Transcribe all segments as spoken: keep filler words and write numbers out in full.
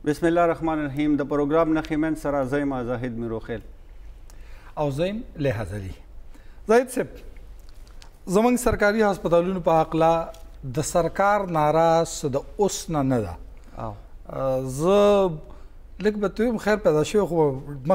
بسم الله الرحمن الرحیم. د پروګرام نخی منځ سره زه یم زاهد میروخیل او زه یم لحاظ علي. زاهد صاحب، زموږ سرکاري هسپتالونو په هکله د سرکار ناراض د اوس نه نه ده. زه لږ به ته یم خیر پیدا شوی خو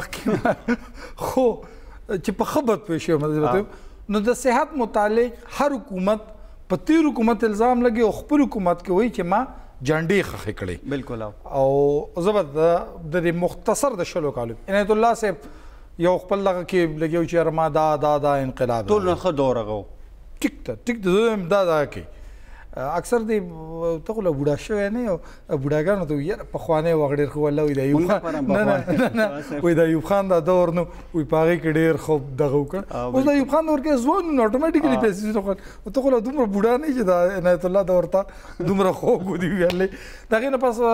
مخکې خو چې په ښه بد پوه شوی نو د صحت متعلق هر حکومت په تیر حکومت الزام لګي او خپل حکومت کې وایي چې ما جانډې خښې کړې. بالکل. او زه به د دې مختصر د شلو کالو عنایت الله صاحب یو خپل دغه کې لګیو چې یاره ما دا دا دا انقلاب ټول نه ښه دور هغه و. ټیک ده ټیک ده زه دا دا کوي. اکثر دی ته خو له بوډا شوی نه یو بوډاګانو ته یاره پخوانی وخت ډېر ښه والله وایي د ایوب خان نه نه نه وایي د ایوب خان دا دور نو وایي په هغې کې ډېر خوب دغه وکړ. اوس د ایوب خان دور کې ځوان نو اټومیټیکلي پیسې ته خو له دومره بوډا نه چې د عنایت الله دور ته دومره خوب ودي ویلی. د هغې نه پس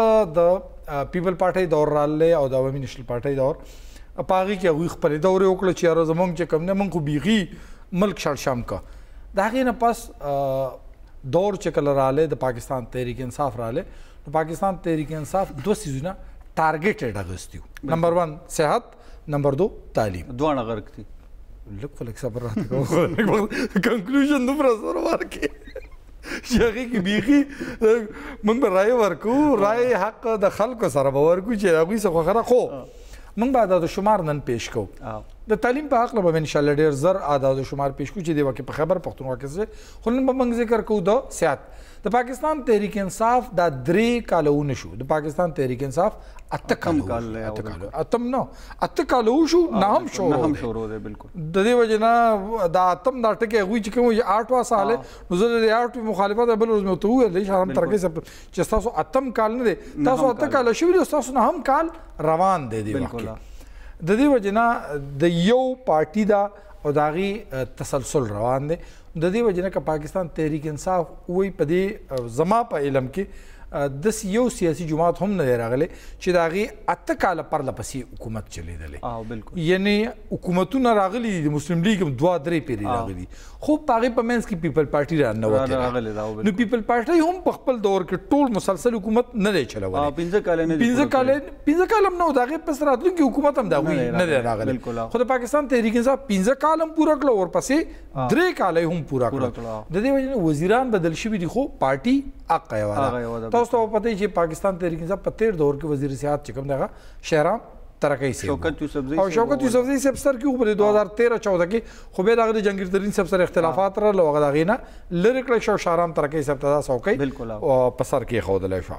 د پیپل پارټۍ دور راغلی او د عوامي نیشنل پارټۍ دور په هغې کې هغوی خپلې دورې وکړه چې یاره زموږ چې کوم دی موږ خو بیخي ملک شړشم که. د هغې نه پس دور چې کله راغلی د پاکستان تحریک انصاف راغلی نو پاکستان تحریک انصاف دوه څیزونه ټارګېټډ اخیستي وو. نمبر ون صحت، نمبر دو تعلیم. دواړه غرق دي. لږ خو لږ صبر راته کوه کنکلوژن دومره سره ورکړې چې هغې کې بیخي موږ به رایې ورکوو. رایې حق د خلکو سره به ورکوو چې هغوی څه خوښه خو موږ به اعداد و شمار نن پیش کوو. د تعلیم په حقله به انشاءالله ډېر زر اعداد و شمار پیش کوو چې دې وخت په خیبر پښتونخوا کې څه خو نن به موږ ذکر کوو د صحت. د پاکستان تحریک انصاف دا درې کاله ونشو. د پاکستان تحریک انصاف اته کاله اتم نه اته کاله وشو نه هم شروع دی. بالکل. د دې وجې نه دا اتم دا ټکی هغوی چې کوم چې اټ وا ساله نو زه د اټ مخالفت بل ورځ مې ورته وویل چې حرام ترکې چې ستاسو اتم کال نه دی، تاسو اته کاله شوي دي، ستاسو نه هم کال روان دی دې وخت کې. د دې وجې نه د یو پارټي دا او د هغې تسلسل روان دی. د دې وجې نه که پاکستان تحریک انصاف وایي په دې زما په علم کې داسې یو سیاسي جماعت هم نه دی راغلی چې د هغې اته کاله پرله پسې حکومت چلېدلی. یعنې حکومتونه راغلي دي، د مسلم لیګ هم دوه درې پیرې راغلي خو په هغې په منځ کې پیپل پارټي راننوتې. نو پیپل پارټۍ هم په خپل دور کې ټول مسلسل حکومت نه دی چلولی. پنځه کاله نه پنځه کاله پنځه کاله هم نه و. د هغې پس راتلونکي حکومت هم د هغوی نه دی راغلی. خو د پاکستان تحریک انصاف پنځه کال هم پوره کړه، ورپسې درې کاله یې هم پوره کړه. د دې وجې نه وزیران بدل شوي دي خو پارټي حق یوه ده. تاسو ته به پته وي چې پاکستان تحریک انصاف په تیر دور کې وزیر صحت چې کوم دی هغه شهرام ترکی صاحب او شوکت یوسفزۍ صاحب سر کې خو په دو هزار تیرہ چودہ کې خو بیا د هغه د جهانګیر ترین صاحب سره اختلافات راغله او هغه د هغې نه لرې کړی شو. شهرام ترکی صاحب ته دا څوکۍ په سر کې ایښودلی شوه.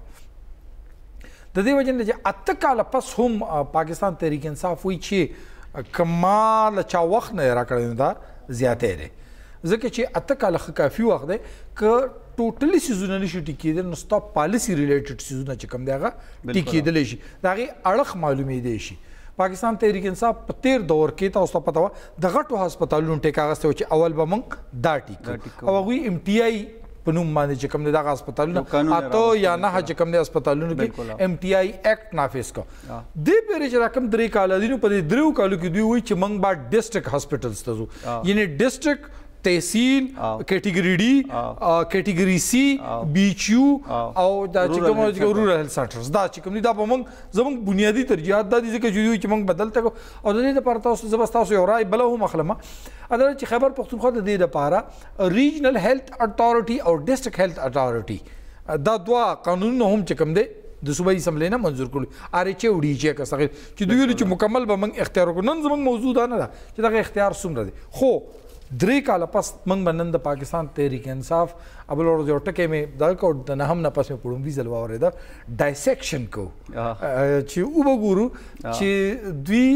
د دې وجې نه چې اته کاله پس هم پاکستان تحریک انصاف وایي چې که ما له چا وخت نه یې راکړی نو دا زیاتی دی، ځکه چې اته کاله ښه کافي وخت دی. که ټوټلي څیزونه نشي ټیکېدلی نو ستا پالیسي ریلیټډ څیزونه چې کوم دی هغه ټیکېدلی شي، د هغې اړخ معلومېدی شي. پاکستان تحریک انصاف په تیر دور کې تاسو ته پته وه د غټو هسپتالونو ټیکه اخیستی و چې اول به موږ دا ټیک او هغوی ایم ټي آی په نوم باندې چې کوم دی دغه هسپتالونه اته یا نهه چې کوم دی هسپتالونو کې ایم ټي آی ایکټ نافظ کړه. دې پورې چې را کوم درې کاله دي نو په دې دریو کالو کې دوی وایي چې موږ به ډسټرکټ هاسپټلز ته ځو. یعنې ډسټرکټ تحصیل کیټیګري ډي کیټیګري سی بی ایچ یو او دا چې کوم رورل هیلث سنټرز دا چې کوم دي دا به موږ زموږ بنیادي ترجیحات دا دي ځکه چې دوی چې موږ بدلته کړو. او د دې دپاره تاسو زه به ستاسو یو رای بله هم اخلم دا چې خیبر پښتونخوا د دې دپاره ریجنل هیلث اتارټي او ډسټرکټ هیلث اتارټي دا دوه قانونونه هم چې کوم دی د صوبایي اسمبلۍ نه منظور کړو. آر ایچ او ډي ایچ که صغیر چې دوی ویلي چې مکمل به موږ اختیار وکړو. نن زموږ موضوع دا نه ده چې دغه اختیار څومره دی خو درې کاله پس موږ به نن د پاکستان تحریک انصاف ابل ورځ یو ټکی مې دغه کړو د نهم نه پس مې په لومړي ځل واورېده ډایسیکشن کوو چې وبګورو چې دوی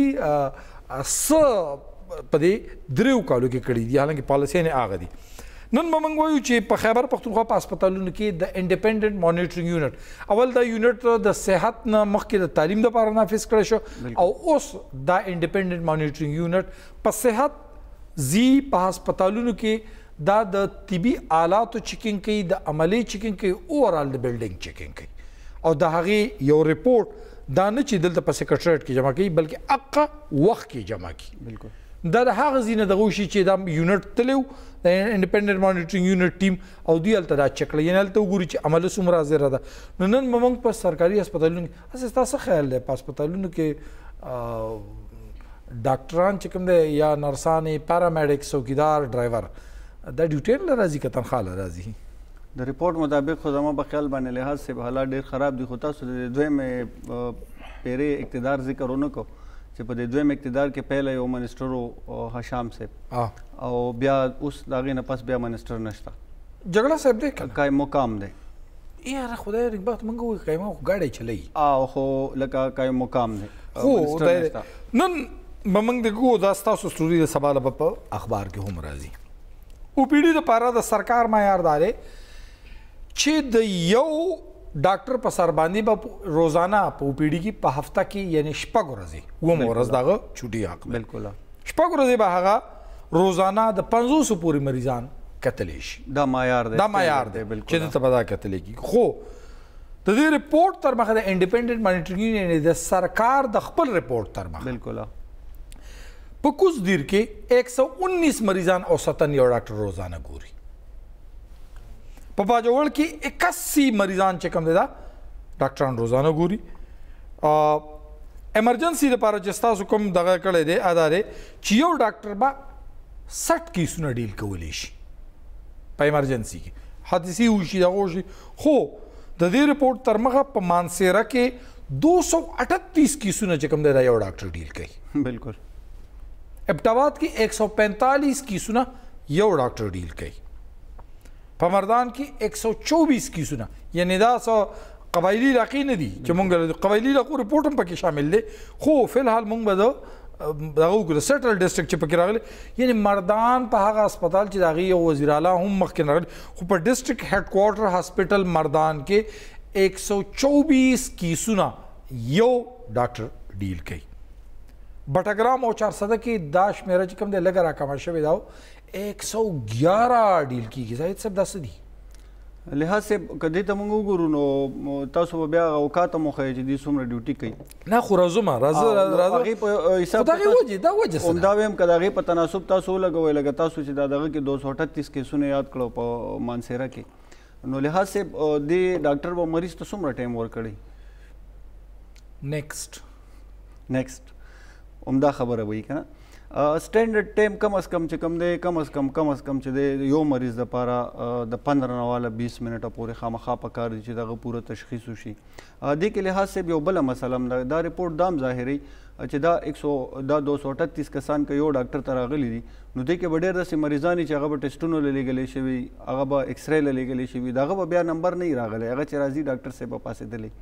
څه په دې دریو کالو کې کړي دي، حالانکې پالیسیانې هغه دي. نن به موږ وایو چې په خیبر پښتونخوا په هسپتالونو کې د انډیپینډنټ مانیټرینګ یونټ اول دا یونټ د صحت نه مخکې د تعلیم دپاره نافظ کړی شو او اوس دا انډیپینډنټ مانیټرینګ یونټ په صحت زی په هسپتالونو کې دا د طبي آلاتو چیکینګ کوي، د عملي چیکینګ کوي، اوورال د بلډینګ چیکینګ کوي او د هغې یو ریپورټ دا نه چې دلته په سیکرټریټ کې جمع کوي بلکې اقا وخت کې جمع کوي. بالکل. دا د هغه ځینه دغه شي چې دا یونټ تلو د انډیپندنت مانیټرینګ یونټ ټیم او دوی هلته دا چک کړی، یعنې هلته وګوري چې عمله څومره زیره ده. نو نن به موږ په سرکاري هسپتالونو کې هسې ستا څه خیال دی په هسپتالونو کې ډاکټران چې کوم دی یا نرسانې پارامیډیک څوکیدار ډرایور دا ډیوټي نه راځي که تنخوا له راځي؟ د ریپورټ مطابق خو زما په خیال باندې لحاظ سے حالات ډېر خراب دي، خو تاسو د دویمې پیرې اقتدار ذکر ونه کو چې په دې دویم اقتدار کې پهله یو منسټر و هشام صاحب او بیا اوس د هغې نه پس بیا منسټر نشته، جګړه صاحب دی قایم مقام دی. یاره خدای رکبات موږ وایو قایم خو ګاډی چلوي او خو لکه قایم مقام دی. خو نن به موږ د ګو دا ستاسو سټوري د سبا لپاره په اخبار کې هم راځي. او پی ډي دپاره د سرکار معیار دا دی چې د یو ډاکټر په سر باندې به روزانه په او پی ډي کې په هفته کې یعنې شپږ ورځې اووم ورځ د هغه چوټي حق دی. بلکل شپږ ورځې به هغه روزانه د پنځوسو پورې مریضان کتلی شي. دا معیار دی دا معیار دی چې دلته به دا کتلی کېږي. خو د دې رپورټ تر مخه د انډیپندنټ مانیټرینګ یونټ د سرکار د خپل رپورټ تر مخه بلکل په کوز دیر کې ایک سو انیس مریضان اوسطن یو ډاکټر روزانه ګوري. په باجوړ کې اکاسی مریضان چې کوم دی دا ډاکټران روزانه ګوري. ایمرجنسي لپاره چې ستاسو کوم دغه کړی دی ادا دی چې یو ډاکټر به سټ کیسونه ډیل کولی شي په ایمرجنسي کې، حادثې وشي دغه وشي. خو د دې رپورټ تر مخه په مانسیره کې دو سو اٹھتیس کیسونه چې کوم دی دا یو ډاکټر ډیل کوي. بلکل ابټاباد کې ایک سو پینتالیس کیسونه یو ډاکټر ډیل کوي. په مردان کې ایک سو چوبیس کیسونه، یعنی دا څه قبایلي علاقې نه دي چې مونږ قبایلي علاقو رپورټ هم پکې شامل دی. خو فلحال مونږ به د دغه وګورو سیټرل ډسټرکټ چې پکې راغلی، یعنی مردان په هغه هسپتال چې د هغې یو وزیر اعلی هم مخکې راغلی، خو په ډسټرکټ هیډ کوارټر هاسپټل مردان کې ایک سو چوبیس کیسونه یو ډاکټر ډیل کوي. بټګرام او چارسده کې دا شمیره چې کوم دی لږه راکمه شوې ده ایک سو گیارہ ډیل کېږي. زاهد صاحب دا څه دي؟ لحاظ سے که دې ته موږ وګورو نو تاسو به بیا اوقات هم وښیئ چې دوی څومره ډیوټي کوي. نه خو راځو ما راځه هغې په حساب دا وجې دا وجه څه همدا ویم که د هغې په تناسب تاسو ولګوئ لکه تاسو چې دا دغه کې دو سو اٹھتیس کیسونه یاد کړو په مانسیره کې، نو لحاظ سے دې ډاکټر به مریض ته څومره ټایم ورکړی؟ نیکسټ نیکسټ عمده خبره وي که نه. سټینډرډ ټایم کم از کم چې کم دی کم از کم کم از کم چې دی یو مریض دپاره د پندره نه واله بیس منټه پورې خامخا پکار دي چې دغه پوره تشخیص وشي. دې کې لحاظ صاحب یو بله مسله هم ده، دا رپورټ دا هم ظاهروي چې دا ایک سو دا دو سو اٹھتیس کسان که یو ډاکټر ته راغلي دي نو دې کې به ډېر داسې مریضان چې هغه به ټسټونو له لېږلی شوي، هغه به ایکسرې له لېږلی شوي، د هغه به بیا نمبر نه وي راغلی، هغه چې راځي ډاکټر صاحب به پاسېدلی.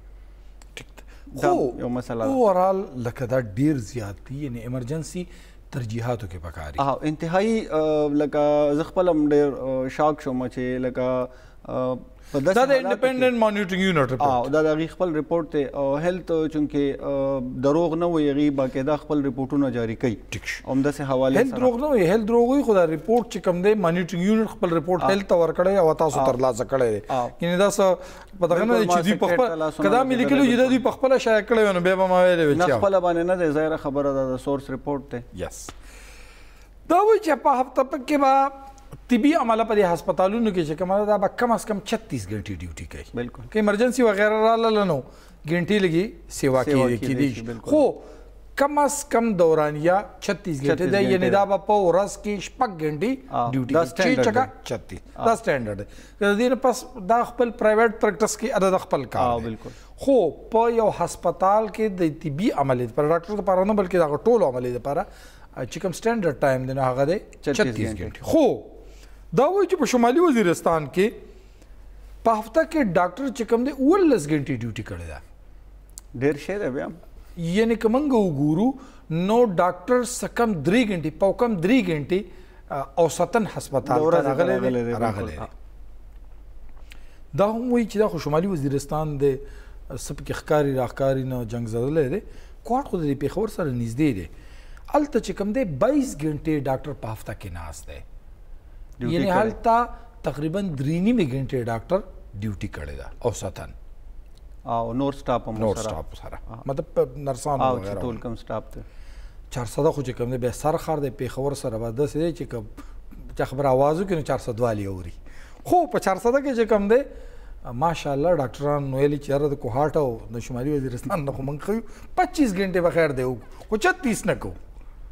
خو اوورال لکه دا ډېر زیات دي، یعنې ایمرجنسي ترجیحاتو کې پکاري. انتهایی لکه زه خپل هم ډېر شاک شوم چې لکه دا د انډیپندنت مانیټرینګ یونټ رپورټ دا د هغې خپل رپورټ دی. هیلث چونکې دروغ نه وي، هغې باقاعده خپل رپورټونه جاري کوي همداسې حوالې هیلث دروغ نه وي، هیلث دروغ وي، خو دا رپورټ چې کوم دی مانیټرینګ یونټ خپل رپورټ هیلث ته ورکړی او تاسو ترلاسه کړی دی. یعنې دا څه په دغه نه دی چې دوی په خپل که دا مې لیکلي چې دا دوی په خپله شایع کړی وي نو بیا به ما ویلی وي نه خپله باندې نه دی، ظاهره خبره ده د سورس رپورټ دی. یس دا وایي چې په هفته کې به طبي عمله په دې هسپتالونو کې چې کومه ده دا به کم از کم چھتیس ګنټې ډیوټي کوي. بلکل که ایمرجنسي وغیره راغله نو ګنټې لګي سیوا کېدی شي، خو کم از کم دورانیه چھتیس ګنټې ده، یعنې دا به په ورځ کې شپږ ګنټې ډیوټي کوي چې چکه چھتیس دا سټینډرډ دی. د دې نه پس دا خپل پرایویټ پریکټس کې دا د خپل کار دی. خو په یو هسپتال کې د طبي عملې لپاره ډاکټر لپاره نه بلکې دغه ټولو عملې لپاره چې کوم سټینډرډ ټایم دی نو هغه دی چھتیس ګنټې. خو دا وایي چې په شمالي وزیرستان کې په هفته کې ډاکټر چې کوم دی اوولس ګنټې ډیوټي کړې ده. ډېر شی دی بیا، یعنې که موږ وګورو نو ډاکټر څه کم درې ګنټې په کم درې ګنټې اوسطن هسپتال ته راغلی دی. دا هم وایي چې دا خو شمالي وزیرستان دی څه پکې ښکاري راښکاري نه جنګ زدلی دی. کوټ خو د دې پېښور سره نږدې دی، هلته چې کوم دی بایس ګنټې ډاکټر په هفته کې ناست دی، یعنی هلته تقریبا درې نیمې ګنټې ډاکټر ډیوټي کړې ده اوسطن او نور سټاف هم نور سټاف سره مطلب نرسانو وغیره ټول کم سټاف ته. چارسده خو چې کوم دی بیا سر خر دی پېښور سره به داسې دی چې که چا خبره آواز وکړي نو چارسده والي اوري خو په چارسده کې چې کوم دی ماشاءالله ډاکټران ویلي چې یاره د کوهاټ او د شمالي وزیرستان نه خو موږ ښیو پچیس ګنټې به خیر دی خو چتیس نه کوو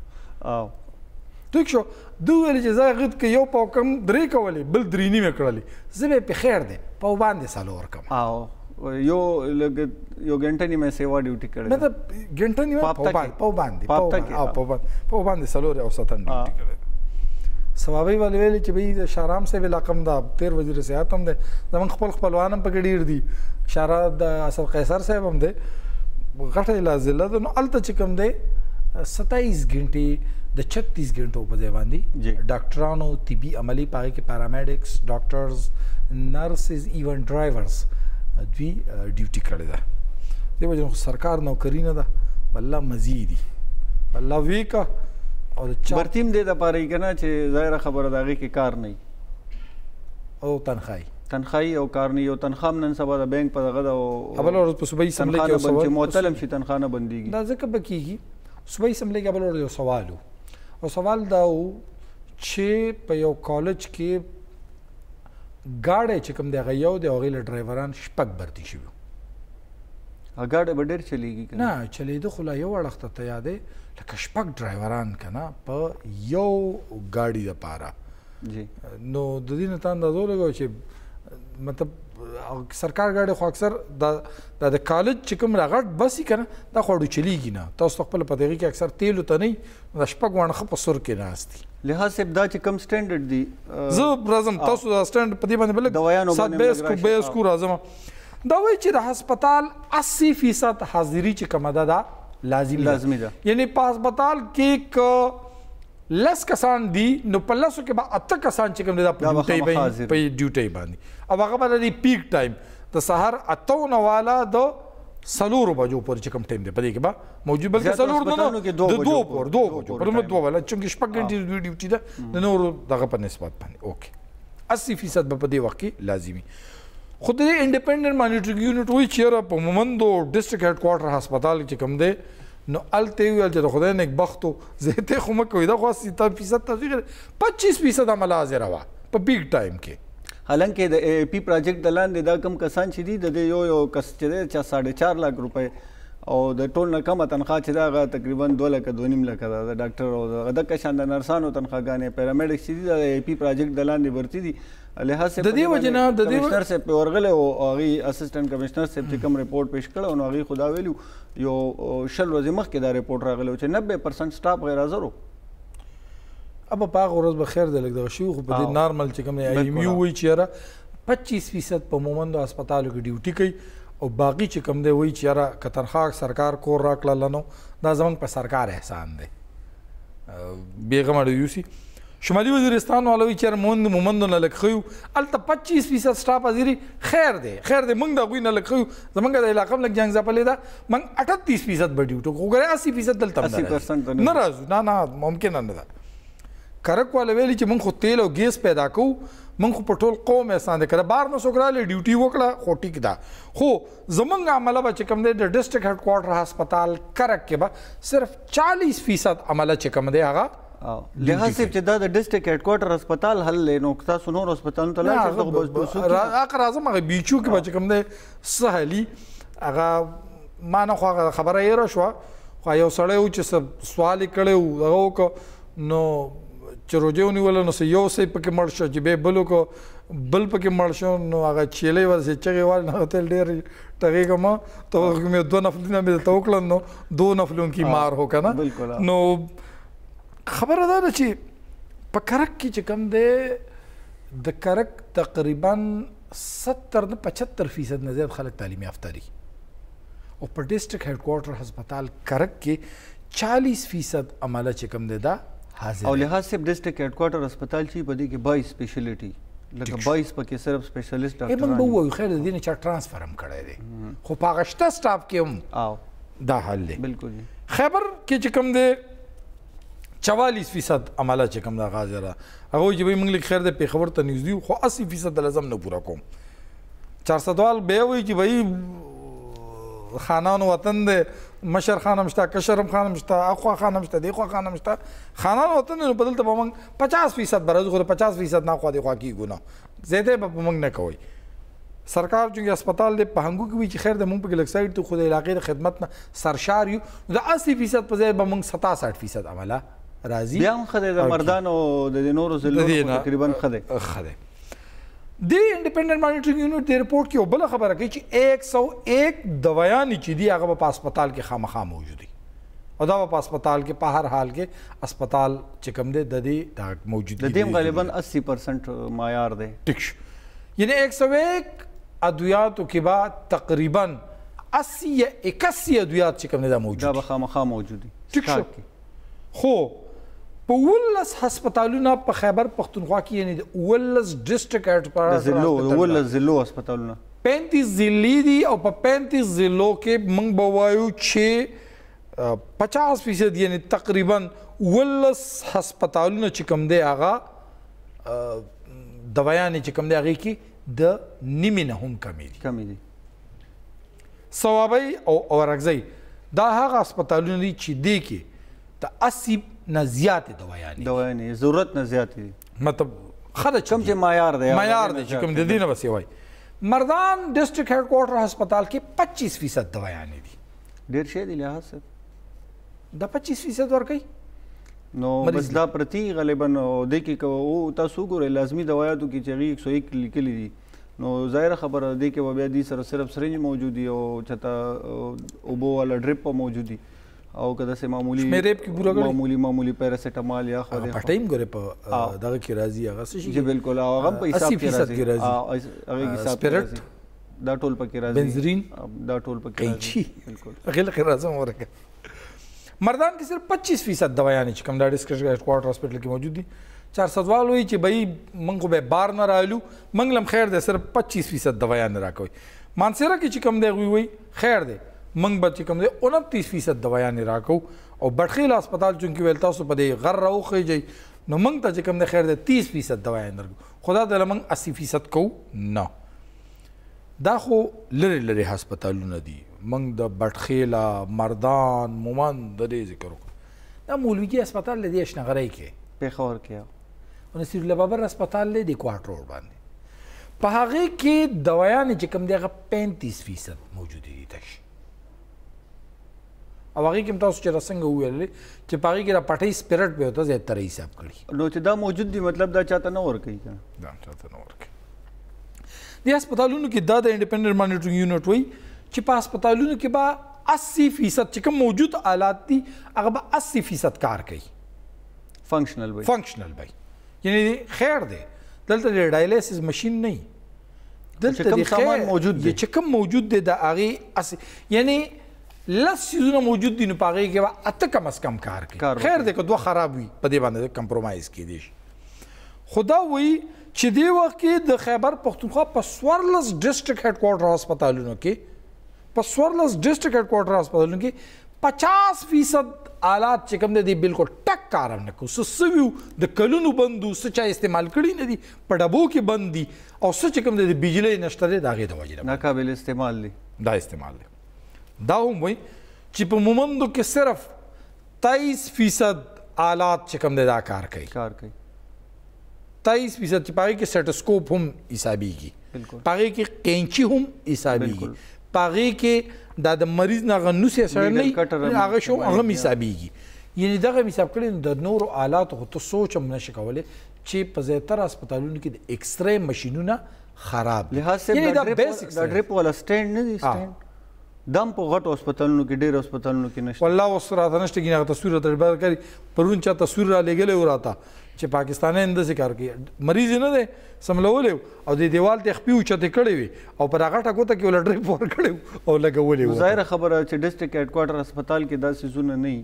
ټیک شو دوی ویلي چې زه هغې کې یو پاو کم درې کولې بل درې نیمې کړلې زه به یې پې خیر دی پاو باندې څلور کم یو یو ګنټه نیمه سیوا ډیوټي کړې مطلب ګنټه نیمه پاو باندې پاو باندې پاو باندې څلور اوسطن ډیوټي کړې سوابي والے ویلي چې بھئی شارام صاحب علاقم دا تیر وزیر صحت هم دی زمونږ خپل خپلوان هم پکې ډېر دي شارا د اسد قیصر صاحب هم دی غټه علاج ضلع ده نو هلته چې کوم دی ستایس ګنټې د چھتیس ګنټو په ځای باندې ډاکټرانو طبي عملي په هغې کې پیرامیډکس ډاکټرز نرسز ایون ډرایورز دوی ډیوټي کړې ده دې وجه نه خو سرکار نوکري نه ده والله مزي دي الله وی کا برتیم دې دپاره یې که نه چې ظاهره خبره د هغې کې کار نه وي او تنخواهي تنخواهي او کار نه وي او تنخوا هم نن سبا د بینک په دغه ده او بله ورځ په صوبایي اسمبلۍ کې چې معطل هم شي تنخوا نه بندېږي دا ځکه به کېږي صوبایي اسمبلۍ کې بله ورځ یو سوال و او سوال دا و چې په یو کالج کې ګاډی چې کوم دی هغه یو دی او هغې له ډرایوران شپږ برتي شوي ګاډی به ډېر چلیږي نه چلیده خو لا یو اړخ ته ته یادې لکه شپږ ډرایوران که نه په یو ګاډي دپاره نو د دې نه ته اندازه ولګوه چې مطلب سرکار ګاډی خو اکثر دا د کالج چې کوم راغټ بس یي که نه دا خو اړو چلیږي نه تاسو ته خپله په دغې کې اکثر تیلو ته نه وي دا شپږ واړه ښه په سور کې ناست دي لحاظ صاحب دا چې کوم سټینډرډ دي زه راځم تاسو دا سټینډ په دې باندې بل سات بیس کو بیس کو راځم دا وایي چې د هسپتال اسی فیصد حاضري چې کومه ده دا لازمي ده یعنی په هسپتال کې که لس کسان دي نو په لسو کې به اته کسان چې کوم دی دا په ډیوټۍ باندې په ډیوټۍ باندې او هغه به لري پیک ټایم د سهار اتو نه والا د څلورو بجو پورې چې کوم ټایم دی په دې کې به موجود بلکې څلور نه نه د دوه پورې دوه بجو پورې نو دوه والا چونکې شپږ ګنټې ډیوټي ده د نورو دغه په نسبت باندې اوکې اسی فیصد به په دې وخت کې لازمي خو د انډیپینډنټ مانیټرینګ یونټ وایي چې یاره په مومندو ډسټرکټ هیډ کوارټر هسپتال کې کوم دی نو هلته یې وویل چې د خدای نیکبخت و زه ته خو مه کوئ دا خو اسی فیصد تصدیق پچیس فیصد عمله حاضره وه په پیک ټایم کې حالانکې د اے پی پروجیکټ د لاندې دا کم کسان چې دي د دې یو یو کس چې دی چا ساړه چار لاک روپۍ او د ټول نه کمه تنخوا چې ده هغه تقریبا دوه لکه دوه نیم لکه ده د ډاکټر او دغه شان د نرسانو تنخواګانې پیرامیډکس چې دي د اے پی پروجیکټ د لاندې ورتي دي لحاظ د دې وجې نه د دې کمشنر صاحب پې ورغلی او هغې اسسټنټ کمشنر صاحب چې کوم رپورټ پیش کړی نو هغې خو دا ویلي یو شل ورځې مخکې دا رپورټ راغلی و چې نبې پرسنټ سټاف غیر حاضر و ابه په هغه ورځ به خیر دی لږ دغه شوي خو په دې نارمل چې کوم دی آی ایم یو وایي چې یاره پچیس فیصد په مومندو هسپتالو کې ډیوټي کوي او باقي چې کوم دی وایي چې یاره که تنخوا سرکار کور راکړله نو دا زموږ په سرکار احسان دی بېغمه د یوسي شمالي وزیرستان والا وایي چې یاره مومند مومندو نه لږ ښه یو هلته پچیس فیصد سټاف حاضري خیر دی خیر دی موږ د هغوی نه لږ ښه یو زموږ د علاقه هم لږ جنګ ځپلې ده موږ اټتیس فیصد به ډیوټو خو ګورې اسی فیصد دلته هم نه راځو نه نه ممکنه نه ده کرک والا ویلي چې موږ خو تیل او ګیس پیدا کوو موږ خو په ټول قوم احسان دی که د بار نه څوک راغلی ډیوټي وکړه خو ټیک ده خو زموږ عمله به چې کوم دی د ډسټرکټ هیډ کوارټر هسپتال کرک کې به صرف چالیس فیصد عمله چې کوم دی هغه لحاظ صاحب چې دا د ډسټرکټ هیډ کوارټر هسپتال حل دی نو تاسو نور هسپتالونو ته لاړ شئ هغه راځم هغه بیچو کې به چې کوم دی څه حلي هغه ما نه خو هغه خبره هېره شوه خو یو سړی و چې سوال یې کړی و هغه وکړه نو چې روجې ونیوله نو یو سی پکې مړ شو چې بیا بل وکړو بل پکې مړ شو نو هغه چیلۍ ورسې چغې وال نه ته ډېر ټغېږم ته مې دوه نفلونه مې درته وکړل نو دو نفلونو کې مار هو که نه نو خبره دا ده چې په کرک کې چې کوم دی د کرک تقریبا ستر نه پچهتر فیصد نه زیات خلک تعلیم یافته دي او په ډسټرکټ هیډ کوارټر هسپتال کرک کې چالیس فیصد عمله چې کوم دی دا او لحاظ صاحب ډسټرکټ هیډ کوارټر هسپتال چې په دې کې بایس سپیشلیټي لکه بایس پکې صرف سپیشلیسټ ډاکټران موږ به ووایو خیر د دې نه چا ټرانسفر هم کړی دی خو په هغه شته سټاف کې هم دا حل دی بلکل خیبر کې چې کوم دی چوالیس فیصد عمله چې کوم دا غازی را هغه وایي چې بھائی موږ لږ خیر دی پېښور ته نږدې یو خو اسی فیصد د لازم نه پوره کوم چار سدوال بیا وایي چې بھائی خانانو وطن دی مشر خان هم شته کشر خان هم شته اخوا خان هم شته دی خوا خان هم شته خانانو وطن نو په دلته به موږ پچاس فیصد به راځو خو د پچاس فیصد نه خوا دی خوا کېږو نه زیاتی به په موږ نه کوئ سرکار چونکې اسپتال دی په هنګو کې وي چې خیر د موږ پکې لږ سایډ ته خو د علاقې د خدمت نه سرشار یو نو د اسی فیصد په ځای به موږ ستاسઠ فیصد عمله راځي بیا هم ښه دی د مردانو د نورو ضلعو تقریبا ښه دی ښه دی د انډیپینډنټ مانیټرینګ یونټ د رپورټ کې یو بله خبره کوي چې ایک سو ایک دوایانې چې دي هغه به په اسپتال کې خامخا موجود دي او دا به په اسپتال کې په هر حال کې اسپتال چې کوم دی د دې موجود د دې غالبا اسی پرسنټ معیار دی ټیک شو یعنی ایک سو ایک ادویاتو کې به تقریبا اسی یا اکاسی ادویات چې کوم دی دا موجود دا به خامخا موجود دي ټیک شو خو په ولس هسپتالونه په خیبر پختونخوا کې یعنی د ولس ډسټرکټ هیډ ضلعو د ولس ضلعو هسپتالونه پینتیس ضلعې دي او په پینتیس ضلعو کې موږ به وایو چې پچاس فیصد یعنی تقریبا ولس هسپتالونه چې کوم دی هغه دوایانې چې کوم دی هغې کې د نیمې نه هم کمې دي کمې دي صوابۍ او اورکزۍ دا هغه هسپتالونه دي چې دې کې د اسی نه زیاتې دوایانې دوایانې ضرورت نه زیاتې دي مطلب ښه ده کوم چې معیار دی معیار دی چې کوم د دې نه بس یې وایي مردان ډسټرکټ هیډ کوارټر هسپتال کې پچیس فیصد دوایانې دي ډېر شی دی لحاظ صاحب دا پچیس فیصد ورکوي نو بس دا پرتی غالبا دې کې او تاسو وګورئ لازمي دوایاتو کې چې هغې ایک سو ایک لیکلي دي نو ظاهره خبره دې کې به بیا دې سره صرف سرنج موجود دي او چېرته اوبو والا ډریپ به موجود دي او که داسې معمولي شمیرې پکې پوره کړي معمولي معمولي پیراسیټامال یا خو دې پټۍ هم ګورې په دغه کې راځي هغه څه شي جی بالکل هغه هم په حساب کې راځي هغې حساب کې راځي دا ټول پکې راځي بنزرین دا ټول پکې راځي بالکل هغې لکه راځم ورکه مردان کې صرف پچیس فیصد دوایانې چې کوم دا ډسټرکټ هیډ کوارټر هاسپټل کې موجود دي چارسدوال وایي چې بهی موږ خو به بار نه رالو موږ لم خیر دی صرف پچیس فیصد دوایانې راکوئ مانسیره کې چې کوم دی هغوی وایي خیر دی موږ به چې کوم دی انتیس فیصد دوایانې راکوو او بټخیل هسپتال چونکې ویل تاسو په دې غر راوخیږئ نو موږ ته چې کوم دی خیر دی تیس فیصد دوایانې درکوو خو دا دله موږ اسی فیصد کوو نه دا خو لرې لرې هسپتالونه دي موږ د بټخیله مردان مومند د دې ذکر وکړو دا مولویګي هسپتال دی اشنغرۍ کې پېښور کې او نصیر الله بابر هسپتال دی د کوارټر روډ باندې په هغې کې دوایانې چې کوم دی هغه پینتیس فیصد موجودې دي تش او هغې کې هم تاسو چې څنګه وویلې چې په هغې کې دا پټۍ سپیرټ به ورته زیاتره حساب کړي نو چې دا موجود دي مطلب دا چاته نه ورکوي که دا چاته نه ورکوي دې هسپتالونو کې دا د انډیپینډنټ مانیټرینګ یونټ وایي چې په هسپتالونو کې به اسی فیصد چې کوم موجود آلات دي هغه به اسی فیصد کار کوي فنکشنل وي فنکشنل وي یعنی خیر دی دلته د ډایلیسس ماشین نه وي دلته د سامان موجود دی چې کوم موجود دی د هغې اسی یعنی لس څیزونه موجود دي نو په هغې کې به اته کم از کم کار کوي خیر دی که دوه خراب وي په دې باندې کمپرومایز کیدی شي خو دا وایي چې دې وخت کې د خیبر پښتونخوا په څوارلس ډسټرکټ هیډ کوارټر هسپتالونو کې په څوارلس ډسټرکټ هیډ کوارټر هسپتالونو کې پچاس فیصد آلات چې کوم دی بالکل ټک کار هم نه کوي څه څه وي د کلونو بند وو څه چا استعمال کړي نه دي په ډبو کې بند دي او څه چې کوم دی د بجلۍ نشته دی د هغې د وجې نه ناقابل استعمال دي دا استعمال دی دا هم وایي چې په مومندو کې صرف تیئیس فیصد آلات چې کوم دی دا کار کوي کار کوي تیئیس فیصد چې په هغې کې سیټوسکوپ هم حسابېږي په هغې کې قینچي هم حسابېږي په هغې کې دا د مریض نه هغه نوس یې سره نه هغه شو هغه هم حسابېږي یعنې دغه هم حساب کړی نو د نورو آلاتو خو ته سوچ هم نشي کولی چې په زیاتره هسپتالونو کې د ایکسرې مشینونه خراب دي لحاظ صاحب دا ډریپ والا سټینډ نه دی سټینډ دم په غټو هسپتالونو کې ډېر هسپتالونو کې نشته والله اوس راته نشته کینې هغه تصویر راته ډېر کړي پرون چا تصویر را لېږلی و راته چې پاکستان یې همداسې کار کوي مریض یې نه دی سملولی او د دیوال ته یې خپې اوچتې کړې وې او پر هغه ټکو ته کې وله ډریپ ورکړی و او لګولی و ظاهره خبره چې ډسټرکټ هیډ کوارټر هسپتال کې دا څیزونه نه وي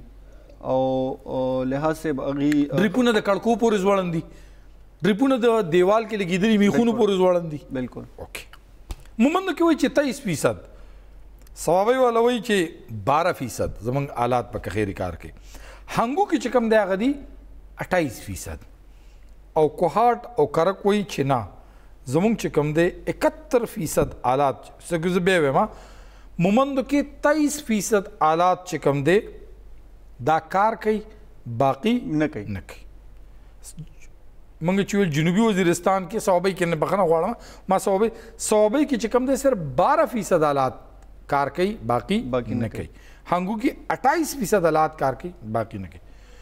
او لحاظ صاحب هغې ډریپونه د کړکو پورې ځوړند دي ډریپونه د دیوال کې لګېدلي میخونو پورې ځوړند دي بالکل اوکې مومندو کې وایي چې تیئیس فیصد صوابۍ والا وایي چې باره فیصد زموږ آلات په کښېري کار کوي هنګو کې چې کوم دی هغه دي اٹھائیس فیصد او کوهاټ او کرک وایي چې نه زموږ چې کوم دی اکہتر فیصد آلات څه زه بیا وایم مومندو کې تیئیس فیصد آلات چې کوم دی دا کار کوي باقی نه کوي نه کوي. موږ چې ویل جنوبي وزیرستان کې صوبې کې نه بخښنه غواړم ما صوبې صوبې کې چې کوم دی صرف بارہ فیصد آلات کار کوي باقی باقی نه کوي. هنګو کې اٹھائیس فیصد آلات کار کوي باقی نه کوي.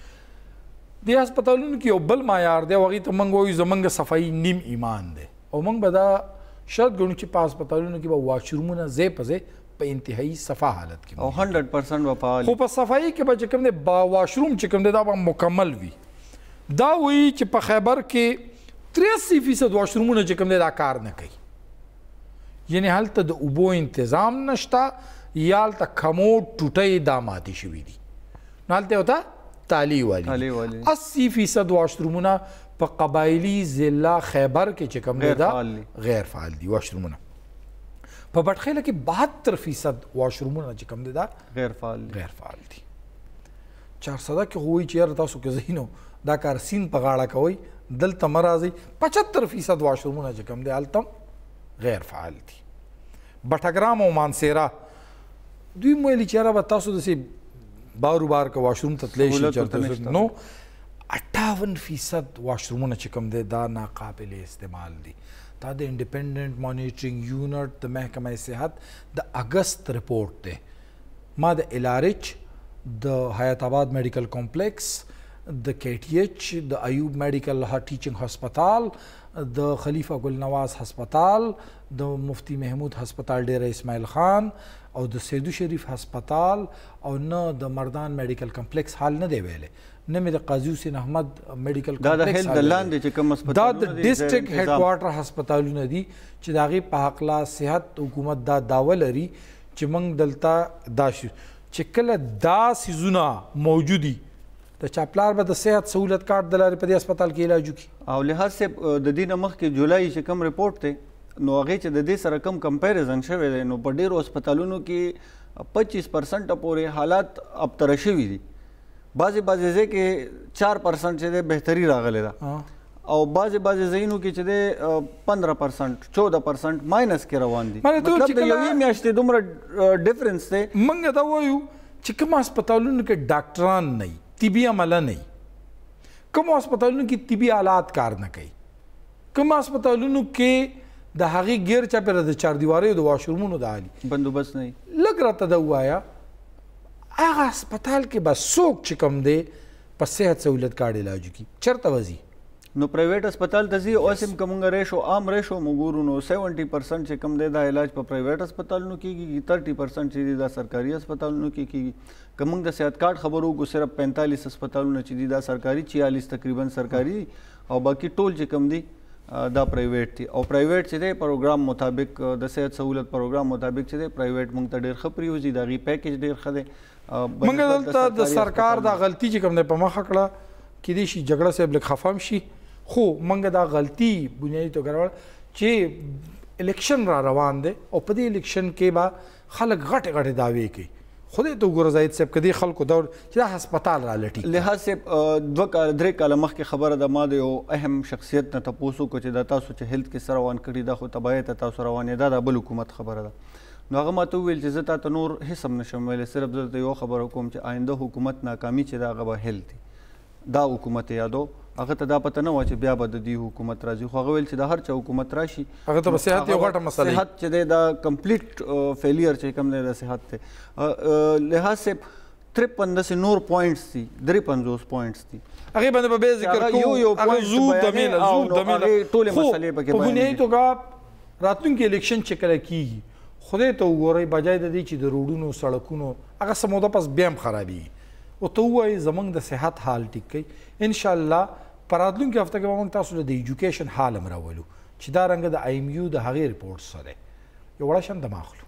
د هسپتالونو کې یو بل معیار دی هغې ته موږ وایو زموږ صفایي نیم ایمان دی او موږ به دا شرط ګڼو چې په هسپتالونو کې به واشرومونه ځای په ځای په انتهایی صفا حالت کې او هنډرډ پرسنټ به فعال خو په صفایي کې به چې کوم دی با واشروم چې کوم دی دا به مکمل وي. دا وایي چې په خیبر کې تریاسی فیصد واشرومونه چې کوم دی دا کار نه کوي. یعنی هلته د اوبو انتظام نشته یا هلته کموډ ټوټۍ دا ماتې شوي دي. نو هلته ورته تالی والی اسی فیصد واشرومونه په قبایلی ضلع خیبر کې چې کوم دی دا غیر فعال دي واشرومونه. په بټخیله کې بہتر فیصد واشرومونه چې کوم دی دا غیر فعال غیر فعال دي. چارسده کې خو وایي چې یاره تاسو کې ذهنو دا کار سین په غاړه کوئ دلته مه راځئ. پچهتر فیصد واشرومونه چې کوم دی هلته غیر فعال دي. بټګرام او مانسیرا دوی مو ویلي چې یاره به تاسو داسې بارو بار که واشروم ته تللی شي چېرته نو اټاون فیصد واشرومونه چې کوم دی دا ناقابل استعمال دي. دا د انډیپینډنټ مانیټرینګ یونټ د محکمه صحت د اګست رپورټ دی. ما د الارچ د حیات آباد میډیکل کمپلیکس د کے ٹی ایچ د ایوب میډیکل ټیچنګ هسپتال د خلیفه ګل نواز هسپتال د مفتی محمود هسپتال ډیره اسماعیل خان او د سیدو شریف هسپتال او نه د مردان میډیکل کمپلیکس حال نه دی ویلی نه مې د قاضي حسین احمد میډیکل کمپلیکس دا د لاندې چې کوم هسپتالونه دا د ډسټرکټ هډ کوارټر هسپتالونه دي چې د هغې په هکله صحت حکومت دا دعوه لري چې موږ دلته دا شو چې کله دا څیزونه موجودي د چاپلار به د صحت سہولت کارت د لارې په دې هسپتال کې علاج وکړي. او لحاظ صاحب د دې نه مخکې جولای چې کوم رپورټ دی نو هغې چې د دې سره کم کمپیریزن شوی دی نو په ډېرو هسپتالونو کې پچیس پرسنټه پورې حالات ابتره شوي دي. بعضې بعضې ځای کې چار پرسنټ چې دی بهتري راغلی ده او بعضې بعضې ځایونو کې چې دی پندره پرسنټ چوده پرسنټ ماینس کې روان دي. مطلب د یوې میاشتې دومره ډفرنس دی. موږ دا وایو چې کوم هسپتالونو کې ډاکټران نه وي طبي عمله نه وي کوم هسپتالونو کې طبي آلات کار نه کوي کوم هسپتالونو کې د هغې ګیر چاپېره د چاردیواریو د واشرومونو د حالي بندوبست نه وي. لږ راته ده ووایه هغه هسپتال کې به څوک چې کوم دی په صحت سہولت کارډ علاج وکړي چېرته به ځي؟ نو پرایویټ هسپتال ته ځي اوس هم که مونږ ریشو عام ریشو مونږ ګورو نو سیونټي پرسنټ چې کوم دی دا علاج په پرایویټ هسپتالونو کې کېږي ترټي پرسنټ چې دی دا سرکاري هسپتالونو کې کېږي. که مونږ د صحت کارت خبرو وکړو صرف پینتالیس هسپتالونه چې دي دا سرکاري چیالیس تقریبا سرکاري او باقي ټول چې کوم دی دا پرایویټ دي او پرایویټ چې دی پروګرام مطابق د صحت سہولت پروګرام مطابق چې دی پرایویټ مونږ ته ډېر ښه پرېوځي د هغې پیکیج ډېر ښه دی. مونږ دلته د سرکار دا غلطي چې کوم دی په مخه کړه کیدای شي جګړه صاحب لږ خفه هم شي خو موږ دا غلطي بنیادي توګه راوړه چې الیکشن را روان دی او په دې الیکشن کې به خلک غټې غټې دعوې کوي. خدای ته وګوره زاهد صاحب که دې خلکو دور چې دا هسپتال را لټي. لحاظ صاحب دوه کاله درې کاله مخکې خبره ده ما د یو اهم شخصیت نه تپوس وکړو چې دا تاسو چې هیلث کې څه روان کړي دا خو تباهۍ ته تاسو روان یې دا د بل حکومت خبره ده. نو هغه ماته وویل چې زه تا ته نور هېڅ هم نشم ویلی صرف زه ته یو خبره کوم چې آینده حکومت ناکامي چې ده هغه به هیلث دی دا حکومت یادو هغه ته دا پته نه وه چې بیا به د دې حکومت راځي خو هغه ویل چې د هر چا حکومت راشي هغه ته به صحت یو غټه مسله صحت چې دی دا کمپلیټ فیلیر چې کوم دی د صحت دی. لحاظ صاحب ترپن داسې نور پوینټس دي درې پنځوس پوینټس دي هغې باندې به بیا ذکر کوو هغه زو دمیله زو دمیله ټولې مسلې پکې په بنیادي توګه راتلونکي الیکشن چې کله کېږي خدای ته وګورئ بجای د دې چې د روډونو سړکونو هغه څه موده پس بیا هم خرابېږي او ته ووایي زموږ د صحت حال ټیک کوي انشاءالله په راتلونکي هفته کې به موږ تاسو له د ایجوکیشن حال هم راولو چې دا رنګه د آی ایم یو د هغې رپورټ سره یو وړه شان دم اخلو.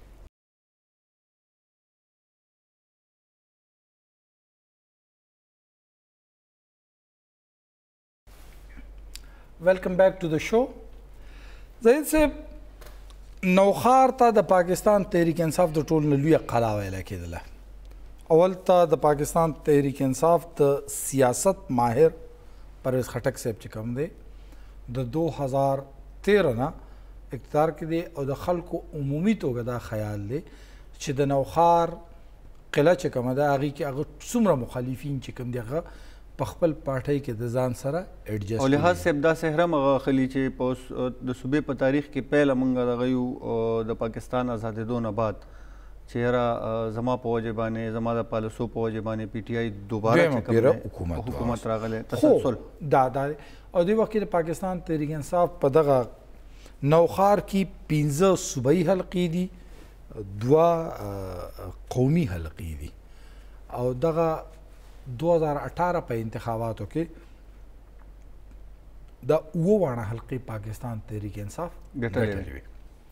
ویلکم بیک ټو د شو. زاهد صاحب نوخار ته د پاکستان تحریک انصاف د ټولو نه لویه قلعه ویله کېدله. اول ته د پاکستان تحریک انصاف د سیاست ماهر پرویز خټک صاحب چې کوم دی د دو هزار تیرہ نه اقتدار کې دی او د خلکو عمومي توګه دا خیال دی چې د نوخار قلعه چې کومه ده هغې کې هغه څومره مخالفین چې کوم دي هغه په خپل پارټۍ کې د ځان سره ایډجسټ او لحاظ صاحب داسې هرم هغه خلي چې په د صوبې په تاریخ کې پیله موږ دغه یو د پاکستان ازادېدو نه بعد چې یاره زما په وجې باندې زما د پالسو په وجې باندې پی ټي آی دوباره چې کوم حکومت راغلی تسلسل دا دا او دې وخت کې د پاکستان تحریک انصاف په دغه نوخار کې پنځه صوبایي حلقې دي دوه قومي حلقې دي او دغه دو هزار اٹھارہ په انتخاباتو کې دا اوه واړه حلقې پاکستان تحریک انصاف ګټلې وي.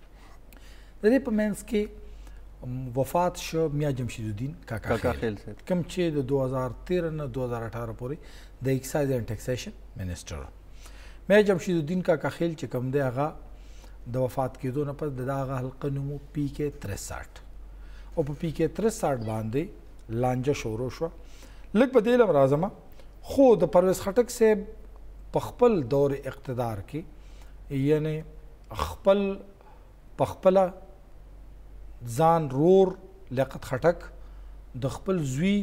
د دې په منځ کې وفات شو میاں جمشید الدین کاکا خیل کوم چې د دو هزار تیرہ نه دو هزار اٹھارہ پورې د ایکسایز اینڈ ټیکسیشن منسټر. میاں جمشید الدین کاکا خیل چې کوم دی هغه د وفات کېدو نه پس د هغه حلقه نومو پی کې تریساټ او په پی کې تریساټ باندې لانجه شروع شوه. لږ په دې لم راځم خو د پرویز خټک صاحب په خپل دور اقتدار کې یعنی خپل په خپله ځان رور لیاقت خټک د خپل زوی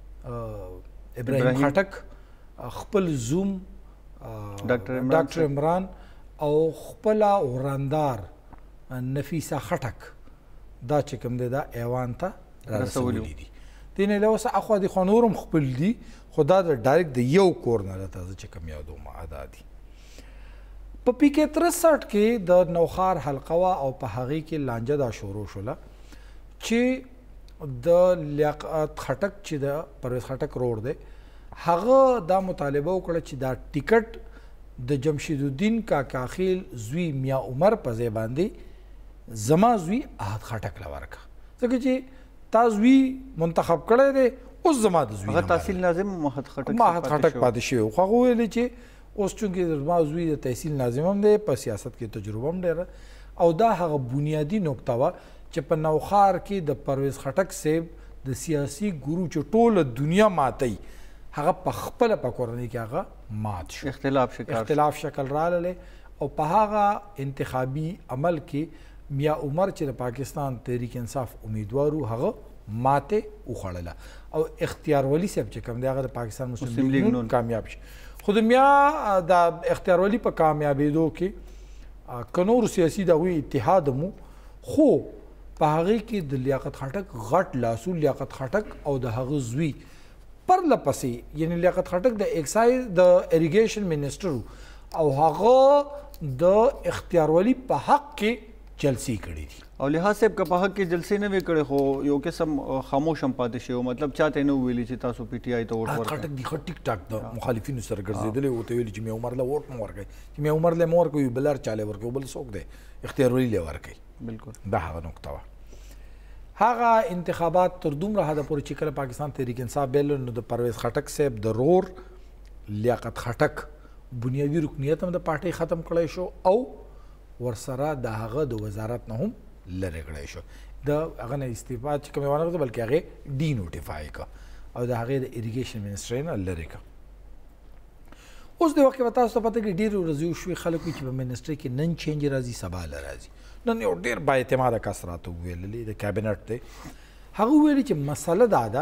ابراهیم خټک خپل زوم ډاکټر عمران او خپله وراندار نفیسه خټک دا چې کوم دی دا ایوان ته رسولی دي. دین علاوه څه اخوا دي خو نورم خپل دي خو دا د ډایرکټ د یو کور نه راته زه چې کوم یادوم ادا دي. په پی کې تریساټ کې د نوخار حلقه وه او په هغې کې لانجه دا شروع شوله چې د لیاقت خټک چې د پرویز خټک رور دی هغه دا مطالبه وکړه چې دا ټیکټ د جمشید الدین کاکا خیل زوی میاں عمر په ځای باندې زما زوی احد خټک له ورکړه ځکه چې تا زوی منتخب کړی دی اوس زما د زوی هغه تحصیل ناظم احد خټک احد خټک پاتې شوی خو هغه ویلې چې اوس چونکې زما زوی د تحصیل ناظم هم دی په سیاست کې تجربه هم ډېره او دا هغه بنیادي نقطه وه چې په نوخار کې د پرویز خټک صاحب د سیاسي ګورو چې ټوله دنیا ماتوي هغه په خپله په کورنۍ کې هغه مات شو اختلاف شکل اختلاف شکل راغلی او په هغه انتخابي عمل کې میاں عمر چې د پاکستان تحریک انصاف امیدوارو هغه ماته وخوړله او اختیار ولی صاحب چې کوم دی هغه د پاکستان مسلم لیگ نون کامیاب شي. خو د میاں د اختیار ولی په کامیابېدو کې که نور سیاسي د هغوی اتحاد مو خو په هغې کې د لیاقت خټک غټ لاسو لیاقت خټک او د هغه زوی پرله پسې یعنی لیاقت خټک د ایکسایز د اریګیشن منسټر او هغه د اختیار ولی په حق کې جلسې کړي دي او لحاظ صاحب که په حق کې جلسې نه وي کړې خو یو قسم خاموش هم پاتې شوی مطلب چاته نه ویلي چې تاسو پی ټي آی ته ووټ ورکړئ. خټک دی ښه ټیک ټاک د مخالفینو سره ګرځېدلی ورته ویلي چې مې عمر له ووټ مه ورکوئ چې مې عمر له مه ورکوئ بل هر چا له ورکوي بل څوک دی اختیار ولی له ورکوي. بالکل دا هغه نقطه وه. هغه انتخابات تر دومره حده پورې چې کله پاکستان تحریک انصاف بیل نو د پرویز خټک صاحب د رور لیاقت خټک بنیادي رکنیت هم د پارټۍ ختم کړی شو او ورسره د هغه د وزارت نه هم لرې کړی شو. د هغه نه استعفا چې کومې ونه کړه بلکې هغې ډي نوټیفای کړه او د هغې د اریګیشن منسټرۍ نه لرې کړه. اوس د وخت کې به تاسو ته پته کې ډېرې ورځې وشوې خلک وایي چې په منسټرۍ کې نن چینج راځي سبا له راځي. نن یو ډېر با اعتماده کس راته وویللي د کابینټ دی هغه وویلي چې مسله دا ده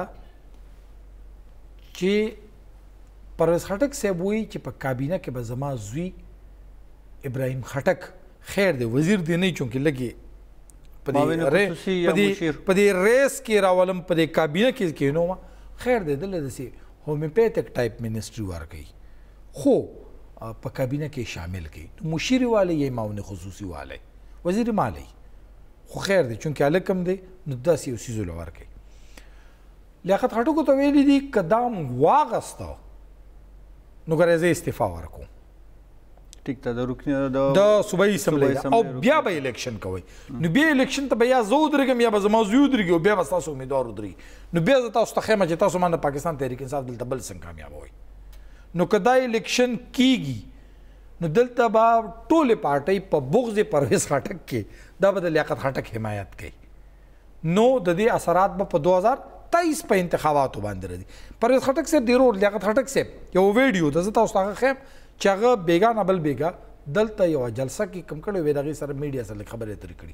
چې پرویز خټک صاحب وایي چې په کابینه کې به زما زوی ابراهیم خټک خیر دی وزیر دی نه چونکې لږې په دې ریس کې راولم په دې کابینه کې کښېنوم خیر دی دله داسې هومیوپیتک ټایپ منسټري ورکوي خو په کابینه کې شامل کړي مشیر والی یا معاون خصوصي والی وزیر مالی خو خیر دی چونکې هلک هم دی نو داسې یو څیزو له ورکوي. لیاقت خټکو ته ویلي دي که دا واغسته نو ګورې زه استعفا ورکوم ټیک ته د رکني د صوبایي اسمبلۍ او بیا به الیکشن کوئ نو بیا الیکشن ته به یا زه ودرېږم یا به زما زوی ودرېږي او بیا به ستاسو امیدوار ودرېږي نو بیا زه تاسو ته ښیم چې تاسو ما نه پاکستان تحریک انصاف دلته بل څنګه کامیابوئ. نو که دا الیکشن کیږي نو دلته به ټولې پارټۍ په بغض پرویز خټک کې دا به د لیاقت خټک حمایت کوي نو د دې اثرات به په دو هزار تیئیس په انتخاباتو باندې راځي. پرویز خټک صاحب ډېر لیاقت خټک صاحب یو ویډیو ده زه تاسو ته هغه ښیم چې هغه بیګا نه بل بیګا دلته یوه جلسه کې کوم کړی وی د هغې سره میډیا سره خبرې اترې کړي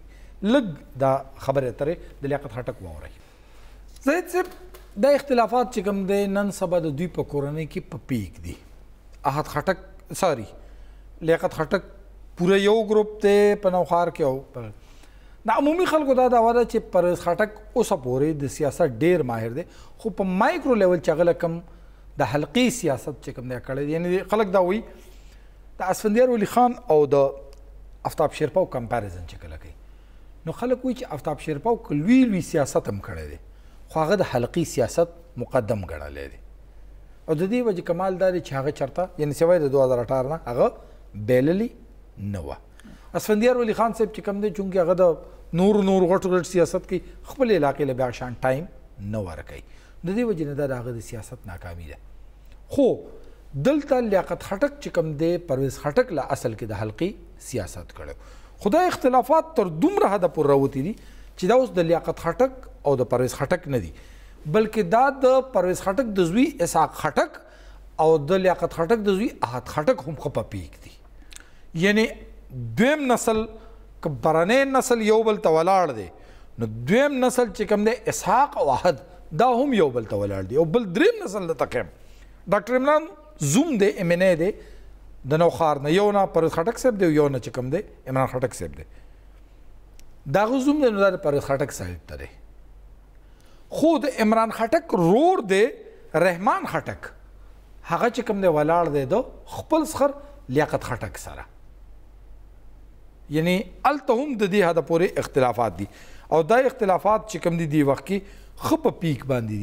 لږ دا خبرې اترې د لیاقت خټک واورئ. زاهد صاحب دا اختلافات چې کوم دی نن سبا د دوی په کورنۍ کې په پیک دي. احد خټک ساري لیاقت خټک پوره یو ګروپ دی په نوخار کې او د عمومي خلکو دا دعوه ده چې پرویز خټک اوسه پورې د سیاست ډېر ماهر دی خو په مایکرو لیول چې هغه کم د حلقي سیاست چې کوم دی کړی دی یعنې خلک دا وایي د اسفندیار ولی خان او د آفتاب شیرپاو کمپیریزن چې کله کوي نو خلک وایي چې آفتاب شیرپاو که لوی لوی سیاست هم کړی دی خو هغه د حلقي سیاست مقدم ګڼلی دی او د دې وجې کمال دا دی چې هغه چرته یعنې سوای د دوه هزار اټاره نه هغه بیللي نه وه. اسفندیار ولی خان صاحب چې کوم دی چونکې هغه د نور نور غټ غټ سیاست کوي خپل علاقې له بیا شان ټایم نه ورکوي د دې وجې نه دا د هغه د سیاست ناکامي ده. خو دلته لیاقت خټک چې کوم دی پرویز خټک له اصل کې د حلقي سیاست کړی خو دا اختلافات تر دومره حده پورې راوتي دي چې دا اوس د لیاقت خټک او د پرویز خټک نه دي بلکې دا د پرویز خټک د زوی اسحاق خټک او د لیاقت خټک د زوی احد خټک هم ښه په پیک دي. یعنې دویم نسل که برنی نسل یو بل ته ولاړ دی نو دویم نسل چې کوم دی اسحاق او احد دا هم یو بل ته ولاړ دی او بل دریم نسل د تقیم ډاکټر عمران زوم دی ام ان ای دی د نوخار نه یو نه پرویز خټک صاحب دی یو نه چې کوم دی عمران خټک صاحب دی دا هغه زوم دی نو دا د پرویز خټک صاحب ته دی خو د عمران خټک رور دی رحمان خټک هغه چې کوم دی ولاړ دی د خپل سخر لیاقت خټک سره یعنی الته هم د دې حده پورې اختلافات دي او دا اختلافات چې کوم دي دی وخت کې ښه په پیک باندې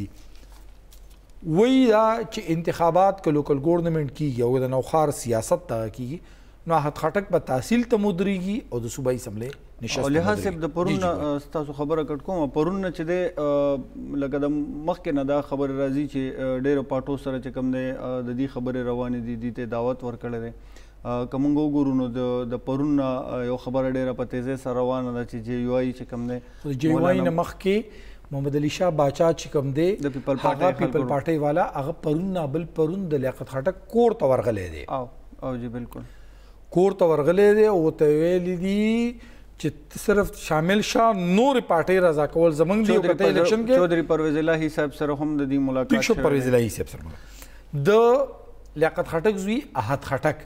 دي. وایي دا چې انتخابات که لوکل ګورنمنټ کیږي او د نوخار سیاست ته کیږي نو احد خټک به تحصیل ته مدرېږي او د صوبایي اسمبلۍ نشست او لحاظ صاحب د پرون ستاسو خبره کټ کوم پرون نه چې دی لکه د مخکې نه دا خبره راځي چې ډېرو پاټو سره چې کوم دی د دې خبرې روانې دي دې ته دعوت ورکړی دی که موږ وګورو نو د پرون یو خبره ډېره په تیزۍ سره روانه ده چې جے یو آی چې کوم دی جے یو آی نه مخکې محمد علي شاه باچا چې کوم دی هغه پیپل پارټۍ والا هغه پرون نه بل پرون د لیاقت خټک کور ته ورغلی دی او او جی بالکل کور ته ورغلی دی او ورته ویلي دي چې صرف شامل شاه نور پارټۍ رضا کول زمونږ دی کته الیکشن کې چودھری پرویز الهي صاحب سره هم د دې ملاقات شو پرویز الهي صاحب سره د لیاقت خټک زوی احد خټک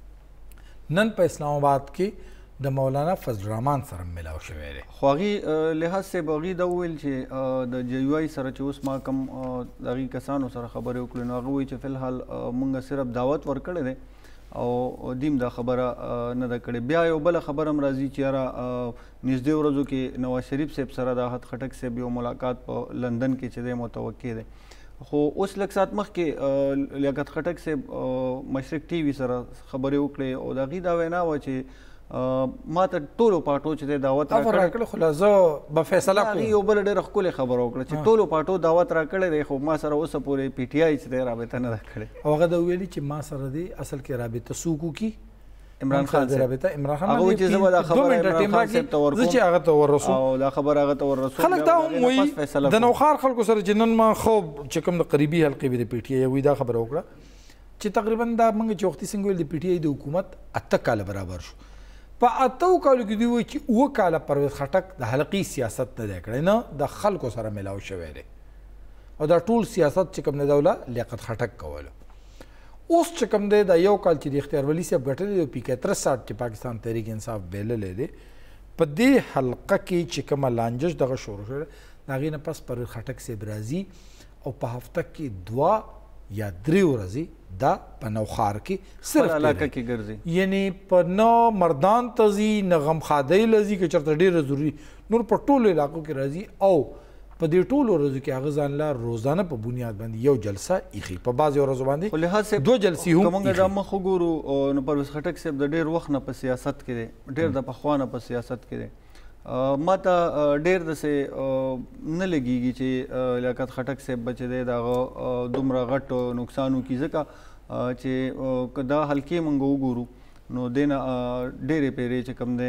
نن په اسلام آباد کې د مولانا فضل الرحمن سره ملاو شوی دی خو هغې لحاظ صاحب هغې دا وویل چې د جے یو آی سره چې اوس ما کوم د هغې کسانو سره خبرې وکړې نو هغه وایي چې فلحال موږ صرف دعوت ورکړی دی او دیم دا خبره نه ده کړې. بیا یو بله خبره هم راځي چې یاره نږدې ورځو کې نواز شریف صاحب سره د احد خټک صاحب یو ملاقات په لندن کې چې دی متوقع دی خو اوس لږ ساعت مخکې لیاقت خټک صاحب مشرق ټي وي سره خبرې وکړې او د هغې دا وینا وه چې ما ته ټولو پاټو چې دی دعوت راکړی خو زه به فیصله کوم هغې یو بله ډېره ښکلې خبره وکړه چې ټولو پاټو دعوت راکړی دی خو ما سره اوسه پورې پی ټي آی چې دی رابطه نه ده کړې او هغه دا ویلي چې ما سره دی اصل کې رابطه څوک وکړي عمران خان صاحب رابطه عمران خان هغه چې زه به دا خبره عمران خان صاحب ته ورکوم زه چې هغه ته وررسوم او دا خبره هغه ته وررسوم خلک دا هم وایي د نوخار خلکو سره چې نن ما خو چې کوم د قریبي حلقې وي د پی ټي آی وایي دا خبره وکړه چې تقریبا دا موږ چې وختي څنګه ویل د پی ټي آی د حکومت اته کاله برابر شو په اتو کالو کې دوی وایي چې اووه کاله پرویز خټک د حلقي سیاست نه دی کړی نه د خلکو سره میلاو شوی دی او دا ټول سیاست چې کوم دی دوله لیاقت خټک کولو. اوس چې کوم دی دا یو کال چې د اختیار ولی صاحب ګټلی دی پی کې اتره ساټ چې پاکستان تحریک انصاف بیللی دی په دې حلقه کې چې کومه لانجش دغه شروع شوی د هغې نه پس پرویز خټک صاحب راځي او په هفته کې دوه یا درې ورځې دا په نوخار کې صرف علاقه کې ګرځي یعنی په نه مردان ته ځي نه غمخادۍ له ځي که چېرته ډېره ضروري نور په ټولو علاقو کې راځي او په دې ټولو ورځو کې هغه ځان له روزانه په بنیاد باندې یو جلسه ایښي په بعضې ورځو باندې دوه جلسې هم که موږ دا مخ وګورو نو پرویز خټک صاحب د ډېر وخت نه په سیاست کې دی ډېر د پخوا نه په سیاست کې دی ما ته ډېر داسې نه لګېږي چې لیاقت خټک صاحب به چې دی د هغه دومره غټ نقصان وکړي ځکه چې که دا حلقې موږ وګورو نو دې نه ډېرې پیرې چې کوم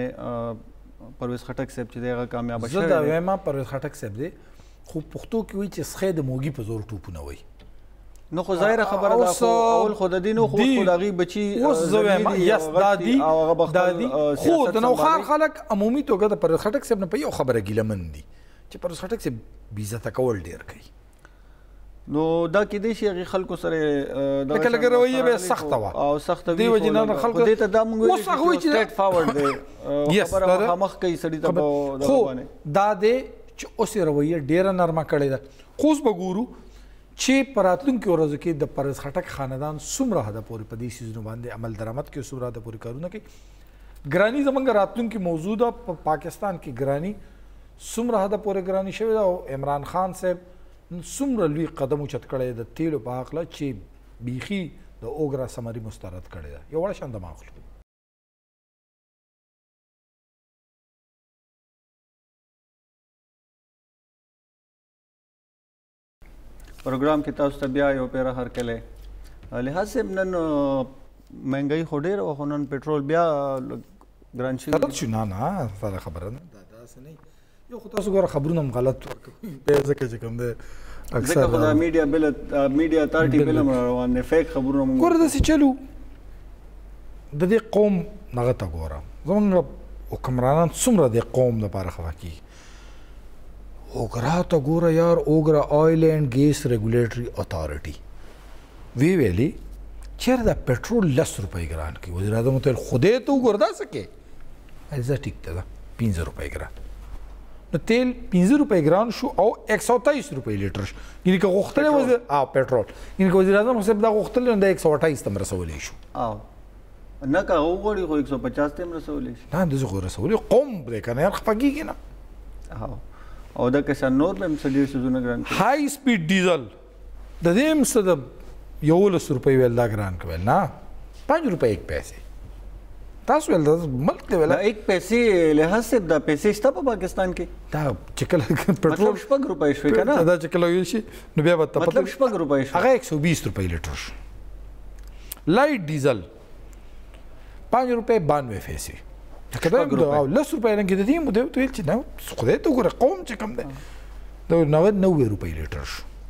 دی پرویز خټک صاحب چې دی هغه کامیابه شوی دی. زه دا وایم پرویز خټک صاحب دی خو پښتو کې وایي چې سخی د موږي په زور ټوپونه وایي نو خو ظاهره خبره ده خو اول خو د دې نو خو خو د هغې بچي اوس زه وایم یس دا دي دا دي خو د نوښار خلک عمومي توګه د پرویز خټک صاحب نه په یو خبره ګیلهمن دي چې پرویز خټک صاحب بېعزته کول ډېر کوي نو دا کېدای شي هغې خلکو سره لکه لکه رویه به یې سخته وه او سخته دې وجې نه خلکو دې ته دا موږ ویلي چې سټریټ فارورډ دی خبره مخامخ کوي سړي ته په خو دا دی چې اوس یې رویه ډېره نرمه کړې ده خو اوس به ګورو چې په راتلونکو ورځو کې د پرویز خټک خاندان څومره حده پورې په دې څیزونو باندې عمل درآمد کوي څومره حده پورې کارونه کوي ګراني زموږ راتلونکي موضوع ده په پاکستان کې ګراني څومره حده پورې ګراني شوې ده او عمران خان صاحب څومره لوی قدم اوچت کړی د تیلو په هکله چې بیخي د اوګرا سمري مسترد کړی ده یو وړه شان دماغ اخلو پروګرام کې تاسو ته بیا یو پیره هرکلی لحاظ صاحب نن مهنګایي خو ډېره وه خو نن پټرول بیا ګران شوي غلط شو نه نه ساده خبره نه دا داسې نه یو خو تاسو ګوره خبرونه هم غلط ورکوي ځکه چې کوم دی ځکه خو دا میډیا بل میډیا اتارټي بل هم روان دی فیک خبرونه مونږ ګوره داسې چلو د دې قوم هغه ته ګوره زموږ حکمرانان څومره د قوم لپاره خفه کېږي اوګرا ته ګوره یار اوګرا آیل اینډ ګیس ریګولیټري اتارټي وی ویلي چېرې دا پټرول لس روپۍ ګران کړي وزیر اعظم ته خدای ته وګوره داسې کې زه ټیک ته ده پنځه روپۍ ګران نو تیل پنځه روپۍ ګران شو او یک سو تایس روپۍ لیټر شو یعنې که غوښتلی وزیر او پټرول یعنې که وزیر اعظم صاحب دا غوښتلی نو دا یک سو اټایس ته هم رسولی شو او نه که هغه وغواړي خو یک سو پچاس ته هم رسولی شي نه داسې خو رسولی قوم دی که نه یار خفه کېږي نه او دا کسان نور به هم څه ډېر څیزونه ګران کړي های سپیډ ډیزل د دې هم څه د یولس روپۍ ویل دا ګران کوي نه پنځ روپۍ ایک پیسې تاسو ویل دا ملک دی ویل ایک پیسې لحاظ صاحب دا پیسې شته په پاکستان کې دا چې کله پټرول شپږ روپۍ شوې که نه دا چې کله ویل شي نو بیا به ته مطلب شپږ روپۍ شو هغه یک سو بیس روپۍ لیټر شو لایټ ډیزل پنځ روپۍ بانوې پیسې که دا او لس روپۍ رنګې د دې مو دی ورته ویل چې نه خدای ته وګوره قوم چې کوم دی د نوه نوې روپۍ لیټر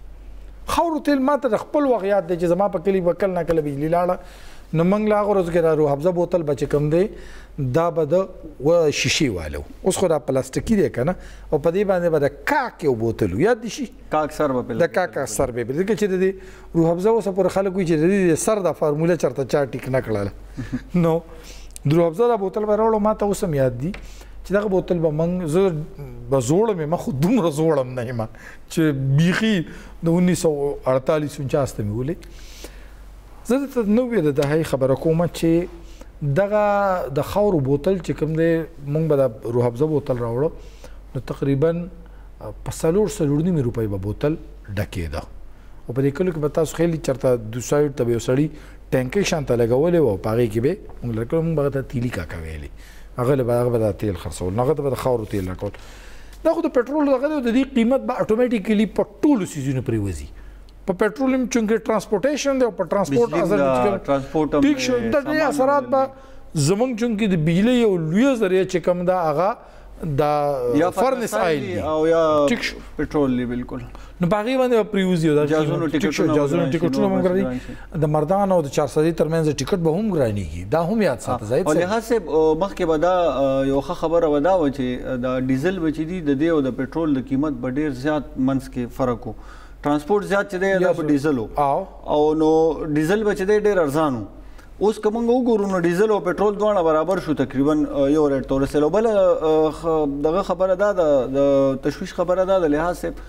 شو خاورو تیل ما ته د خپل وخت یاد دی چې زما په کلي به کله نه کله بجلي لاړه نو موږ له هغه ورځو کې دا روح افزه بوتل به چې کوم دی دا به د شیشې والو اوس خو دا پلاستیکي دی که نه او په دې باندې به د کاک یو بوتل و یاد دي شي کاک سر به د کاک سر به ځکه چې د دې روح افزه اوسه پورې خلک وایي چې د دې سر دا فارموله چېرته چا ټیک نه کړله نو د روح افزه دا بوتل به راوړو ما ته اوس هم یاد دي چې دغه بوتل به موږ زه به زوړم یم خو دومره زوړم نه یم چې بیخي د انیس سو اړتالیس انچاس ته مې ولې زه درته نوې د دهۍ خبره کومه چې دغه د خاورو بوتل چې کوم دی موږ به د روح افزه بوتل راوړو نو تقریبا په څلور څلور نیمې روپۍ به بوتل ډکېده او په دې کلو کې به تاسو خیلی چېرته دو سایډ ته به یو سړي ټینکۍ شان ته لګولی و او په هغې کې به موږ لکه موږ به هغه ته تیلي کاکه ویلې هغه له به هغه به دا تیل خرڅول نو هغه ته به د خاورو تیل راکول دا خو د پټرول دغه دی د دې قیمت به اټومیټیکلي په ټولو څیزونو پرې وځي په پټرول هم چونکې ټرانسپورټیشن دی او په ټرانسپورټ ټرانسپورټ ټیک شو د دې اثرات به زموږ چونکې د بجلۍ یو لویه ذریعه چې کوم ده هغه د فرنس آیل دی او یا پټرول دی بالکل نو په هغې باندې به پرېوځي او دا جازونو ټیکټونه جازونو ټیکټونه هم ګراني د مردان او د چارسدي ترمنځ ټیکټ به هم ګرانېږي دا هم یاد ساته زاهد او لحاظ صاحب مخکې به دا یو ښه خبره به دا وه چې دا ډیزل به چې دي د دې او د پټرول د قیمت به ډېر زیات منځ کې فرق و ترانسپورټ زیات چې دی دا په ډیزل و او نو ډیزل به چې دی ډېر ارزان و اوس که موږ وګورو نو ډیزل او پټرول دواړه برابر شو تقریبا یو ریټ ته ورسېدل او بله دغه خبره دا ده د تشویش خبره دا ده لحاظ صاحب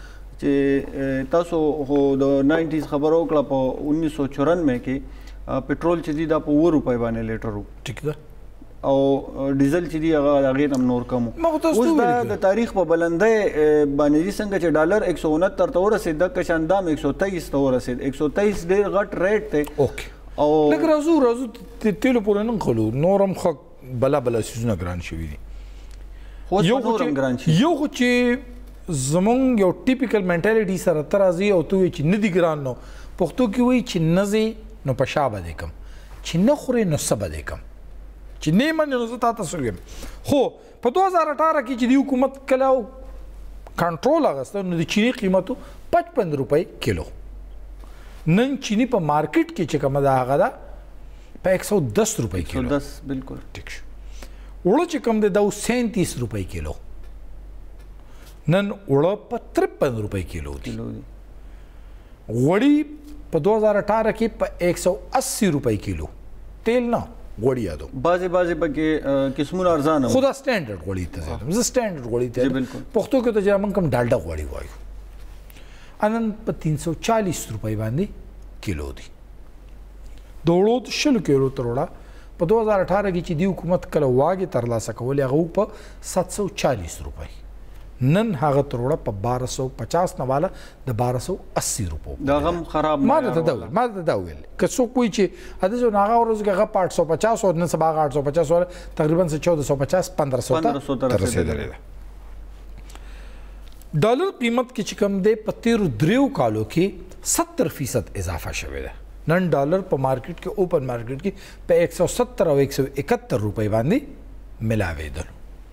چې تاسو خو د ناینټیز خبره وکړه په انیس سو چورانوې کې پټرول چې دی دا په اووه روپۍ باندې لیټر و ټیک ده او ډیزل چې دی هغه هغې هم نور کم و اوس دا د تاریخ په بلندۍ باندې دي څنګه چې ډالر ایک سو انهتر ته ورسېد دغه شان دا هم ایک سو تیئس ته ورسېد ایک سو تیئس ډېر غټ ریټ دی او لږ راځو راځو تیلو پورې نه نښلو نور هم ښه بله بله څیزونه ګران شوي دي یو خو چې زمونږ یو ټیپیکل منټالیټي سره ته راځي او ته وایي چې نه دي ګران نو پښتو کې وایي چې نه ځې نو په شا به دې کم چې نه خورې نو څه به دې کم چې نه یې منې نو زه تا ته څه ویم خو په دو هزار اټاره کې چې د حکومت کله کنټرول اخیسته نو د چیني قیمت و پچپن روپۍ کیلو نن چینی په مارکیټ کې چې کومه ده هغه ده په ایک سو دس روپۍ کیلو دس بالکل ټیک شو. اوړه چې کوم دی دا اوس سینتیس روپۍ کیلو، نن اوړه په ترپن روپۍ کیلو دي. غوړي په دو هزار اٹھارہ کې په ایک سو اسی روپۍ کیلو، تیل نه غوړي یادو بعضې بعضې پکې قسمونه ارزانه خو دا سټینډرډ غوړي ته ځم زه سټینډرډ غوړي ته پښتو کې ته چې موږ کوم ډالډا غوړي وایو انن په تین سو چالیس روپۍ باندې کیلو دي. د اوړو شل کیلو تر وړه په دو هزار اٹھارہ کې چې دی حکومت کله واګې ترلاسه کولې هغه په سات سو چالیس روپۍ، نن هغه تر وړه په بارہ سو پچاس نه والا د بارہ سو اسی روپو دا غم خراب ما ته دا ما ته دا ویل که څوک وایي چې اده جو ناغه ورځ کې هغه آٹھ سو پچاس او نن سبا آٹھ سو پچاس ولا تقریبا چودہ سو پچاس پندرہ سو ته رسیدلی ده. ډالر قیمت کې چې کوم دی په تیرو دریو کالو کې ستر فیصد اضافه شوې ده. نن ډالر په مارکیټ کې اوپن مارکیټ کې په ایک سو ستر او ایک سو اکہتر روپۍ باندې ملاوېدل.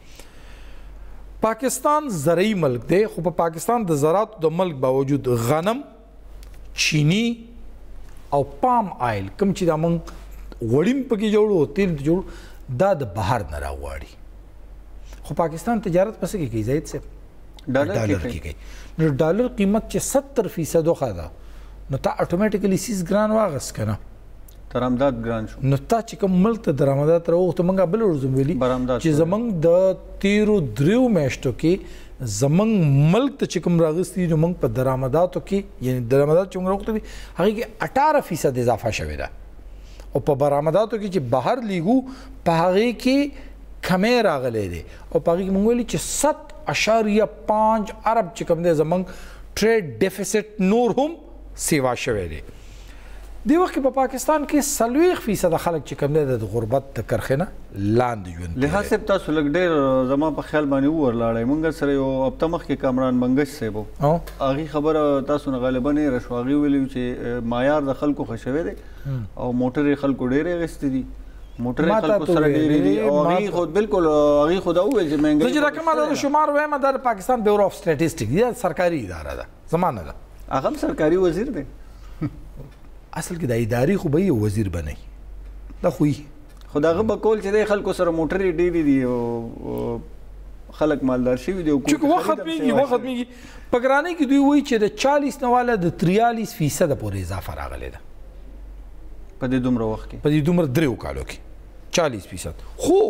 پاکستان زرعی ملک دی خو په پاکستان د زراعت د ملک باوجود غنم، چینی او پام آیل کوم چې دا موږ غوړیم پکې جوړو تیل جوړو دا د بهر نه راغواړي، خو پاکستان تجارت پسې کې کوي زید سے ډالر کې کوي. نو ډالر قیمت چې ستر فیصد وخه ده نو تا اتوماتیکلی سیس ګران واغس کنه درآمدات ګران شو. نو تا چې کوم ملک ته درآمدات راوغ ته موږ بل ورځم ویلي چې زمونږ د تیرو دریو میاشتو کې زمونږ ملک ته چې کوم راغستي نو موږ په درآمداتو کې یعنی درآمدات چې موږ راوغلي هغې کې اٹھارہ فیصد اضافه شوې ده او په برآمداتو کې چې بهر لیږو په هغې کې کمی راغلی دی او په هغې کې موږ ویلي چې ست اشاریه پانچ ارب چې کوم دی زمونږ ټریډ ډیفیسټ نور هم سیوا شوی دی. دی وخت کې په پاکستان کې څلوېښت فیصد خلک چې کوم دی د غربت د کرښې نه لاندې ژوند کوي. لحاظ صاحب تاسو لږ ډېر زما په خیال باندې وورلاړئ. موږ سره یو هفته مخکې کامران منګش صاحب و، هغې خبره تاسو نه غالبا هېره شوه. هغې ویلي چې معیار د خلکو ښه شوی دی او موټر یې خلکو ډېرې اخیستې دي، موټر یې خلکو سره ډېرې دي او هغې خو بالکل هغې خو دا وویل چې مهنګۍ چې دا کومه د شمار وایم دا د پاکستان بیورو آف سټیټسټک دا سرکاري اداره ده زما نه ده، هغه هم سرکاري وزیر دی. اصل کې د ادارې خو به یې وزیر بنئ دا خو خو د هغه به کول چې دی خلکو سره موټرې ډېرې دي او خلک مالدار شوي دي. چې وخت ختمېږي وخت ختمېږي په ګرانۍ کې دوی وایي چې د چالیس نه والا د تریالیس فیصده پورې اضافه راغلی ده په دې دومره وخت کې په دې دومره دریو کالو کې چالیس فیصد. خو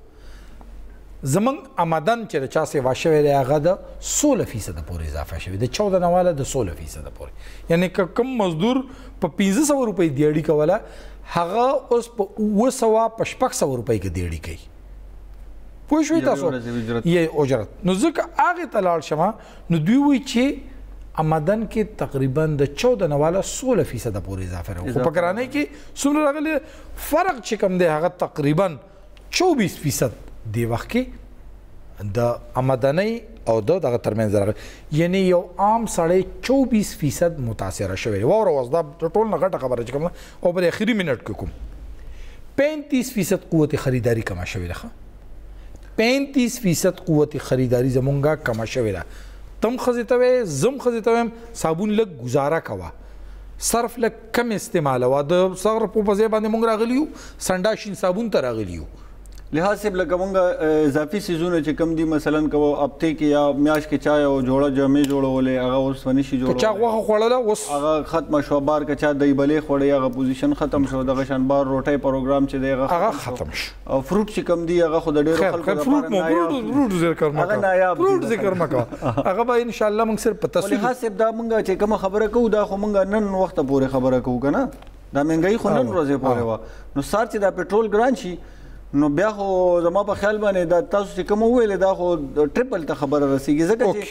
زمونږ آمدن چې د چا سیوا شوی دی هغه د سوله فیصده پورې اضافه شوی د چودہ نه والا د سوله فیصده پورې، یعنی که کوم مزدور په پنځه سوه روپۍ دیاړي کوله هغه اوس په اوه سوه په شپږ سوه روپۍ کې دیاړي کوي. پوه شوئ تاسو یې اجرت. نو ځکه هغې ته لاړ شمه نو دوی وایي چې آمدن کې تقریبا د چودہ نه والا سوله فیصده پورې اضافه راغلی، خو په ګرانۍ کې څومره راغلی فرق چې کوم دی هغه تقریبا چوبیس فیصد دی وخت کې د آمدنۍ او د دغه ترمنځ راغلی، یعنی یو عام سړی چوبیس فیصد متاثره شوی. واوره اوس دا ټول نه غټه خبره چې کوم او پر اخري منټ کې کوم پینتیس فیصد قوت خریداري کمه شوې ده. پینتیس فیصد قوت خریداري زمونږه کمه شوې ده. تم ښځې ته وایې زم ښځې ته وایم صابون لږ ګزاره کوه، صرف لږ کم استعمالوه. د صرف په ځای باندې مونږ راغلي یو سنډاشین صابون ته راغلي یو. لحاظ صاحب لکه مونږ اضافي څیزونه چې کم دي مثلا که هفتې کې یا میاشت کې چا یو جوړه جامې جوړولې هغه اوس ونشي جوړولی، که چا غوښه خوړله اوس هغه ختمه شوه. بار که چا دهی بلې خوړی هغه پوزیشن ختم شو. دغه شان بار روټۍ پروګرام چې دی هغه ختم شو. او فروټ چې کم دي هغه خو د ډېرو خلکو لپاره نایاب فروټ ذکر مه کوه هغه به انشاءالله موږ صرف په تصویر. لحاظ صاحب دا مونږ چې کومه خبره کوو دا خو مونږ نن وخته پورې خبره کوو که نه، دا مهنګۍ خو نن ورځې پورې وه. نو سار چې دا پټرول ګران شي نو بیا خو زما په خیال باندې دا تاسو چې کوم وویلې دا خو ټریپل ته خبره رسېږي ځکه چې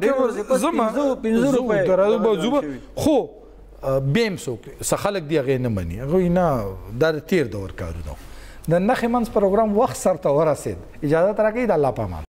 پنځه روپۍ خو بیا هم څوک څه خلک دي هغې نه مني، هغوی نه دا د تېر دور کارونه. د نښې منځ پروګرام وخت سرته ورسېد، اجازت راکوي د الله په امان.